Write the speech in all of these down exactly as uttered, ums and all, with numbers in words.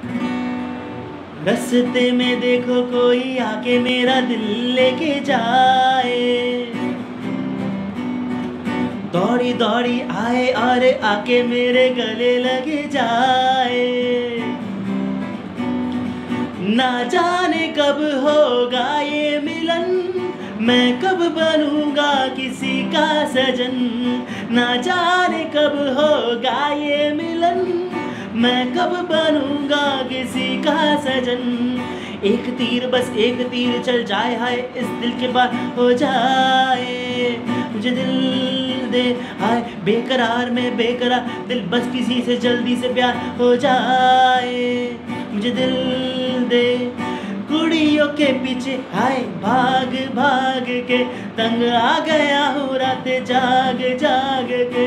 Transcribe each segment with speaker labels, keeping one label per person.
Speaker 1: रास्ते में देखो कोई आके मेरा दिल लेके जाए, दौड़ी दौड़ी आए और आके मेरे गले लगे जाए। ना जाने कब होगा ये मिलन, मैं कब बनूंगा किसी का सजन। ना जाने कब होगा ये मिलन, मैं कब बनूंगा किसी का सजन। एक तीर बस एक तीर चल जाए, हाय इस दिल के पार हो जाए। मुझे दिल दे हाय बेकरार में बेकरार, दिल बस किसी से जल्दी से प्यार हो जाए। मुझे दिल दे कुड़ियों के पीछे हाय भाग भाग के, तंग आ गया हूँ रात जाग जाग के।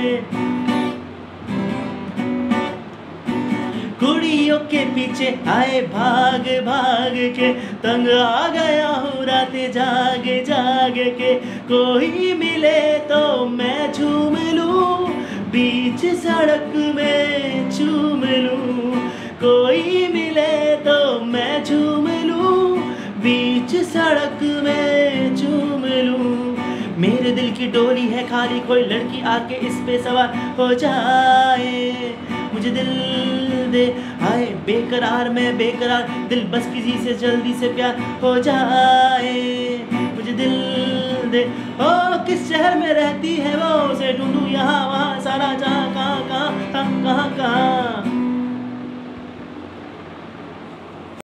Speaker 1: कुड़ियों के पीछे आए भाग भाग के, तंग आ गया हूँ रात जाग जाग के। कोई मिले तो मैं झूम लूं, बीच सड़क में झूम लूं। कोई मिले तो मैं झूम लूं, बीच सड़क में झूम लूं। मेरे दिल की डोली है खाली, कोई लड़की आके इस पे सवार हो जाए। मुझे दिल दे हाय बेकरार में बेकरार, दिल बस किसी से जल्दी से प्यार हो जाए। मुझे दिल दे ओ किस शहर में रहती है वो, उसे ढूंढूं यहाँ वहाँ सारा जहाँ, कहाँ कहाँ कहाँ कहाँ।